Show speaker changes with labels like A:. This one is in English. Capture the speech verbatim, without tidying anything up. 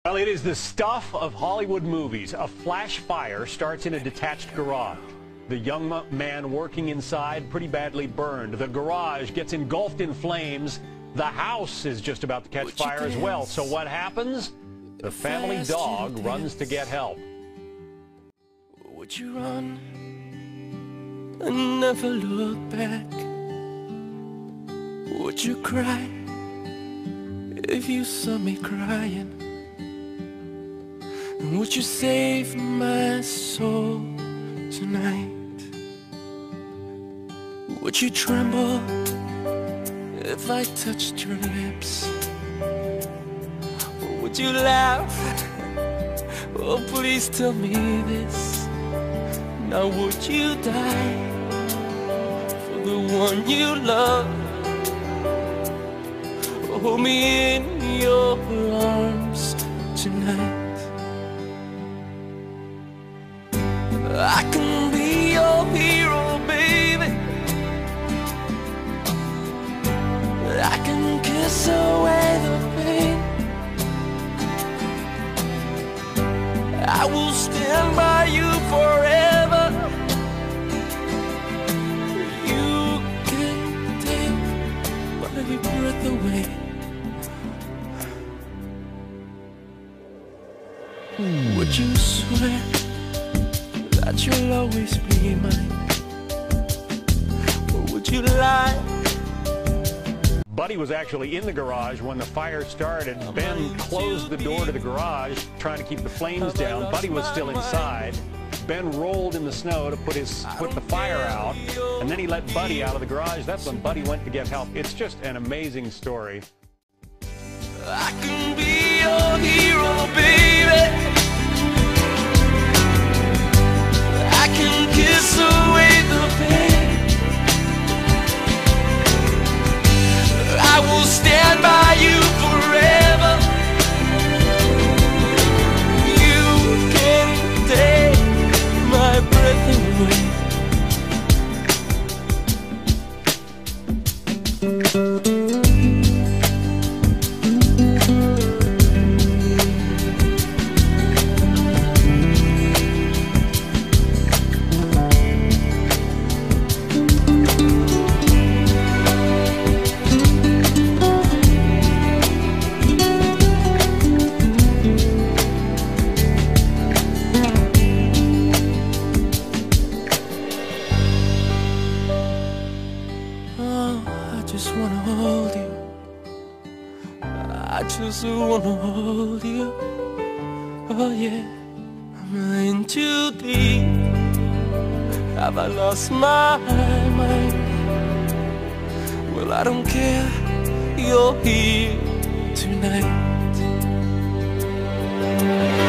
A: Well, it is the stuff of Hollywood movies. A flash fire starts in a detached garage. The young man working inside pretty badly burned. The garage gets engulfed in flames. The house is just about to catch fire as well. So what happens? The family dog runs to get help.
B: Would you run and never look back? Would you cry if you saw me crying? And would you save my soul tonight? Would you tremble if I touched your lips? Or would you laugh? Oh, please tell me this. Now would you die for the one you love? Hold me in your arms tonight. I can be your hero, baby. I can kiss away the pain. I will stand by you forever. You can take my breath away. Would you swear that you'll always be mine? Or would you lie?
A: Buddy was actually in the garage when the fire started. Ben closed the door to the garage, trying to keep the flames down. Buddy was still inside. Ben rolled in the snow to put his put the fire out, and then he let Buddy out of the garage. That's when Buddy went to get help. It's just an amazing story.
B: I can be your hero, baby. I can kiss away the pain. I will stand by you forever. You can take my breath away. I just wanna hold you. I just wanna hold you. Oh yeah, I'm in too deep. Have I lost my mind? Well, I don't care. You're here tonight.